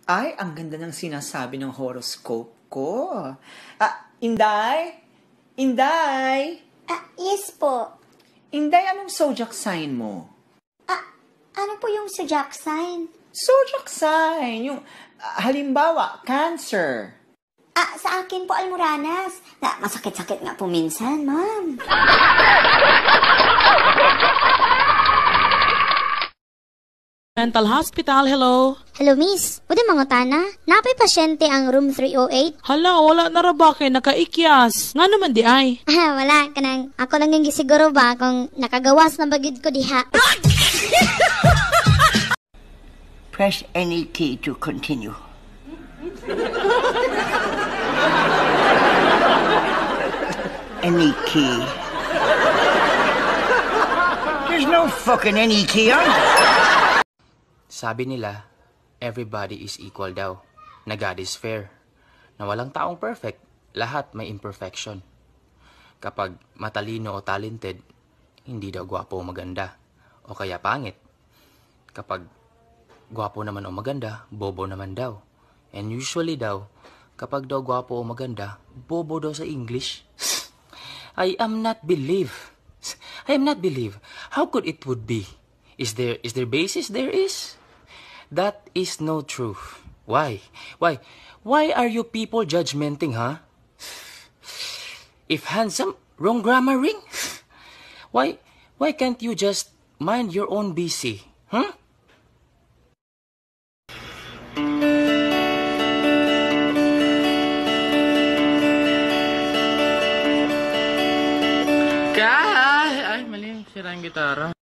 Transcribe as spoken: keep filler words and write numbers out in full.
Ay, ang ganda ng sinasabi ng horoscope ko. Ah, Inday? Inday? Ah, yes po. Inday, anong zodiac sign mo? Ah, ano po yung zodiac sign? Zodiac sign, yung ah, halimbawa, Cancer. Ah, sa akin po, Almoranas. Na, masakit-sakit nga po minsan, ma'am. Mental Hospital, hello? Hello, miss. Pwede mga tana? Napay pasyente ang room three oh eight? Hala, wala na ra ba kay nakaikyas? Nga naman di ay. Ah, wala. Kanang, ako lang yung gisiguro ba kung nakagawas na bagid ko diha. Press any key to continue. Any key. There's no fucking any key on it. Sabi nila, everybody is equal daw, na God is fair, na walang taong perfect, lahat may imperfection. Kapag matalino o talented, hindi daw gwapo o maganda, o kaya pangit. Kapag gwapo naman o maganda, bobo naman daw. And usually daw, kapag daw gwapo o maganda, bobo daw sa English. I am not believe. I am not believe. How could it would be? Is there is there basis? There is. That is no truth. Why? Why? Why are you people judgmenting, huh? If handsome, wrong grammaring? Why? Why can't you just mind your own B C? Huh? Ay, ay, mali. Sira yung gitara.